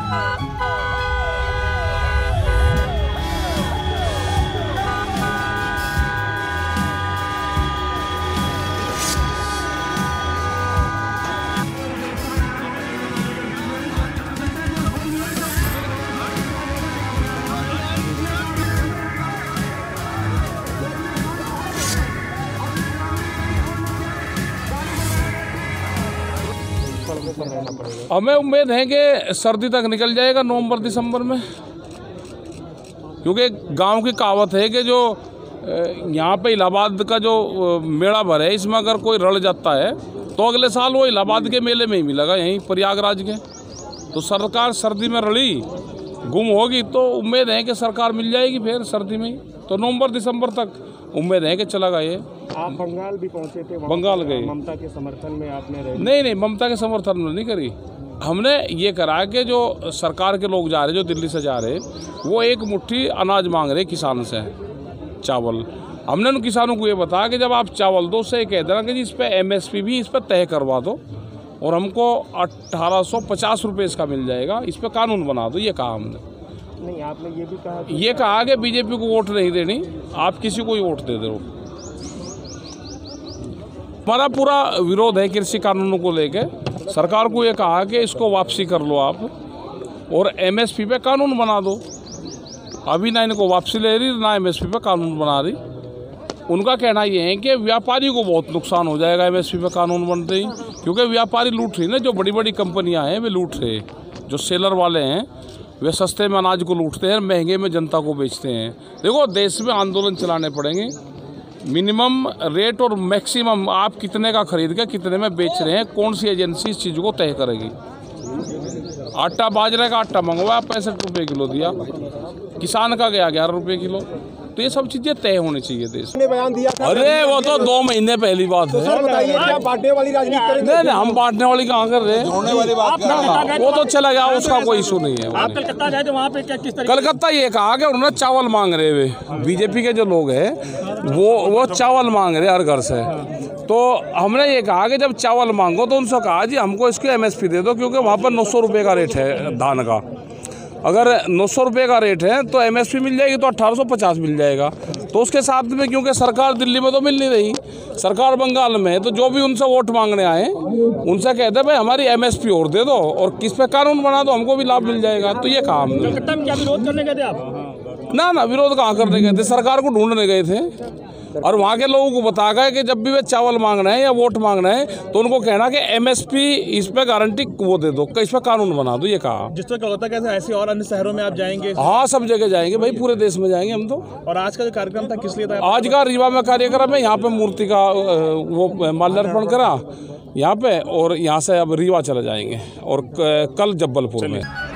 हमें उम्मीद है कि सर्दी तक निकल जाएगा नवंबर दिसंबर में, क्योंकि गांव की कहावत है कि जो यहाँ पे इलाहाबाद का जो मेला भर है, इसमें अगर कोई रल जाता है तो अगले साल वो इलाहाबाद के मेले में ही मिलेगा, यहीं प्रयागराज के। तो सरकार सर्दी में रली गुम होगी तो उम्मीद है कि सरकार मिल जाएगी फिर सर्दी में ही। तो नवंबर दिसंबर तक उम्मीद है कि चला ये। आप बंगाल भी पहुंचे थे, बंगाल गए, ममता के समर्थन में आपने रहे? नहीं, ममता के समर्थन में नहीं करी। हमने ये करा कि जो सरकार के लोग जा रहे, जो दिल्ली से जा रहे, वो एक मुट्ठी अनाज मांग रहे किसान से, चावल। हमने उन किसानों को ये बताया कि जब आप चावल दो, उससे कह देना कि जी इस पर MSP भी इस पर तय करवा दो और हमको 1850 रुपये इसका मिल जाएगा, इस पर कानून बना दो। ये कहा हमने। नहीं, आपने ये भी कहा, ये कहा कि बीजेपी को वोट नहीं देनी, आप किसी को ही वोट दे दो। हमारा पूरा विरोध है कृषि कानूनों को लेके। सरकार को ये कहा कि इसको वापसी कर लो आप और MSP पे कानून बना दो। अभी ना इनको वापसी ले रही, ना MSP पे कानून बना रही। उनका कहना ये है कि व्यापारी को बहुत नुकसान हो जाएगा MSP पे कानून बनते ही, क्योंकि व्यापारी लूट रही ना, जो बड़ी बड़ी कंपनियां हैं वे लूट रहे। जो सेलर वाले हैं वे सस्ते में अनाज को लूटते हैं, महंगे में जनता को बेचते हैं। देखो, देश में आंदोलन चलाने पड़ेंगे। मिनिमम रेट और मैक्सिमम आप कितने का खरीद के कितने में बेच रहे हैं, कौन सी एजेंसी इस चीज़ को तय करेगी। आटा, बाजरे का आटा मंगवाया 65 रुपये किलो दिया, किसान का गया 11 रुपये किलो। तो ये सब चीजें तय होनी चाहिए देश में। बयान दिया था, अरे वो तो 2 महीने पहली बात है। सर बताइए, क्या बांटने वाली राजनीति करेंगे? नहीं, हम बांटने वाली कहाँ कर रहे हैं, वो तो चला गया, उसका कोई इशू नहीं है। आप कलकत्ता गए थे, वहाँ पे क्या किस तरह? कलकत्ता ये कहा कि उन्होंने चावल मांग रहे हुए, बीजेपी के जो लोग हैं वो चावल मांग रहे हर घर से। तो हमने ये कहा कि जब चावल मांगो तो उनसे कहा जी हमको इसकी MSP दे दो, क्योंकि वहाँ पर 900 रुपये का रेट है धान का। अगर 900 रुपये का रेट है तो MSP मिल जाएगी, तो 1850 मिल जाएगा। तो उसके साथ में, क्योंकि सरकार दिल्ली में तो मिल नहीं रही, सरकार बंगाल में है, तो जो भी उनसे वोट मांगने आए उनसे कहते भाई हमारी MSP और दे दो और किस पे कानून बना दो, हमको भी लाभ मिल जाएगा। तो ये काम कलकत्ता में क्या विरोध करने गए थे आप? ना, विरोध कहाँ करने गए थे, सरकार को ढूंढने गए थे। और वहाँ के लोगों को बता गए कि जब भी वे चावल मांगना है या वोट मांगना है तो उनको कहना कि MSP इस पे गारंटी वो दे दो, इस पे कानून बना दो। ये कहा जिस तरह होता है, कैसे ऐसे और अन्य शहरों में आप जाएंगे? हाँ, सब जगह जाएंगे भाई, पूरे देश में जाएंगे हम तो। और आज का जो कार्यक्रम था किस लिए था? आज का रीवा में कार्यक्रम है, यहाँ पे मूर्ति का वो माल्यार्पण करा यहाँ पे, और यहाँ से अब रीवा चले जाएंगे और कल जबलपुर में।